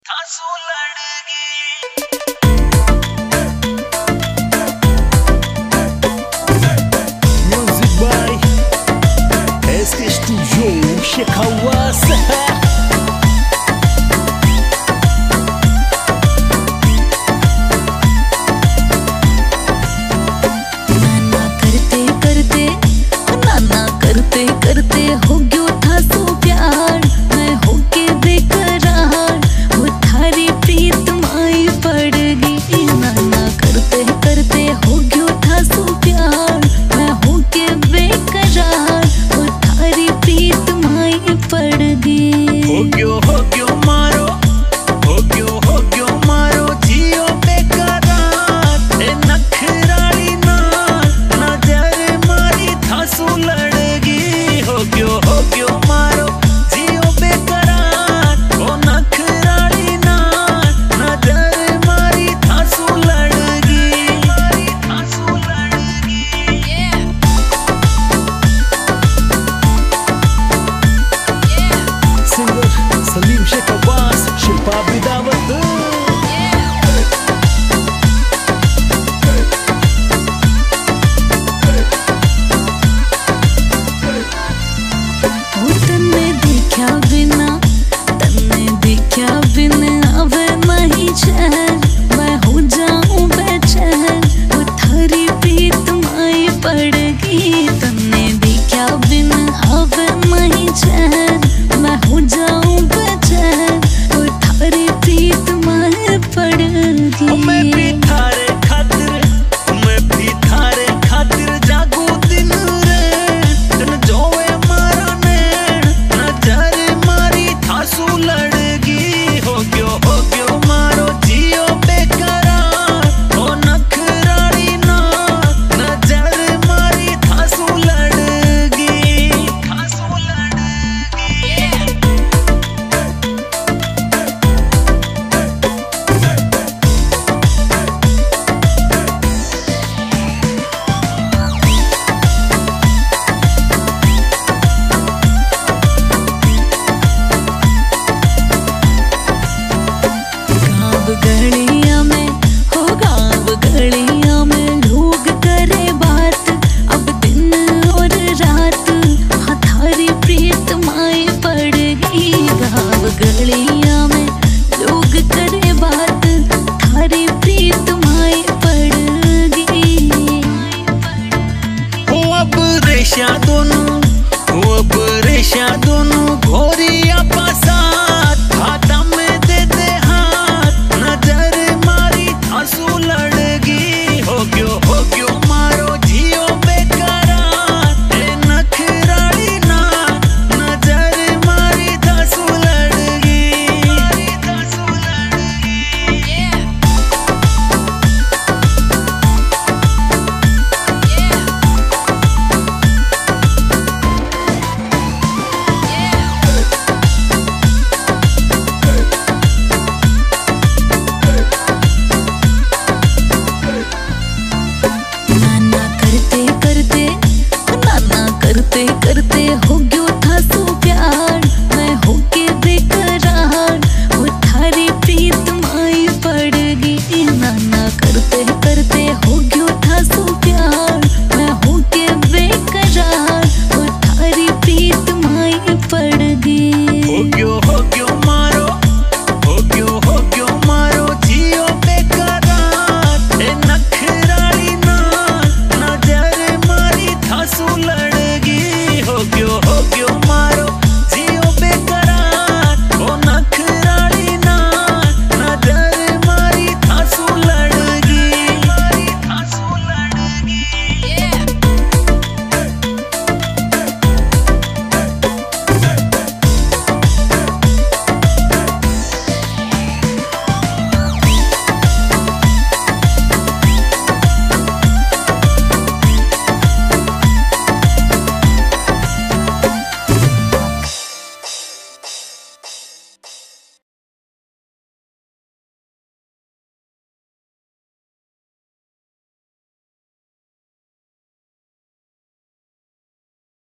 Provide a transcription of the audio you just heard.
थासू लड़गी। Music by SK Studio Sheikh Hawass। करते हो गयो थासो प्यार, मैं होके बेकरार, वो थारी प्रीत माई पड़गी। नाना करते हो गयो थासो प्यार, मैं होके बेकरार, वो थारी प्रीत माई पड़गी। हो गयो मारो, हो गयो मारो जियो बेकरार, ए नखराली ना नजर मारी थासू लड़गी। हो गयो मारो जियो बेकरार, ओ नखराली ना नजर मारी थासू लड़गी, थासू लड़गी। Singer Salim Sheikh Hawass, Shilpa Bidawat। तन्ने देखा बिना आवे नहीं चैन, मैं हो जाऊं बेचैन, वो थारी प्रीत माई पड़गी। तन्ने देखा बिना आवे नहीं चैन, मैं हो जाऊं बेचैन, वो थारी प्रीत माई पड़गी। मैं भी थारे खातिर जागू दिन रे, तन जोवे मारा नैन नजर मारी थासू लड़गी। हो गयो मारो जियो बेकरार, ओ नखराली ना नजर मारी थासू लड़गी, थासू लड़गी। गलियां में लोग करे बात, अब दिन और रात, हाँ थारी प्रीत माई पड़गी। गाँव गलियां में लोग करे बात, थारी प्रीत माई पड़गी। हो अब रेशा दोनों घोरिया पासात, हाथा में दे हाथ नजर मारी थासू लड़गी। हो गयो मारो जियो बेकरार, ए नखराली ना नजर मारी थासू लड़गी, थासू लड़गी। करते हो गयो थासो प्यार, मैं होके बेकरार, वो थारी प्रीत माई पड़गी। नाना करते हो गयो थासो प्यार, मैं होके बेकरार, वो थारी प्रीत माई पड़गी। हो गयो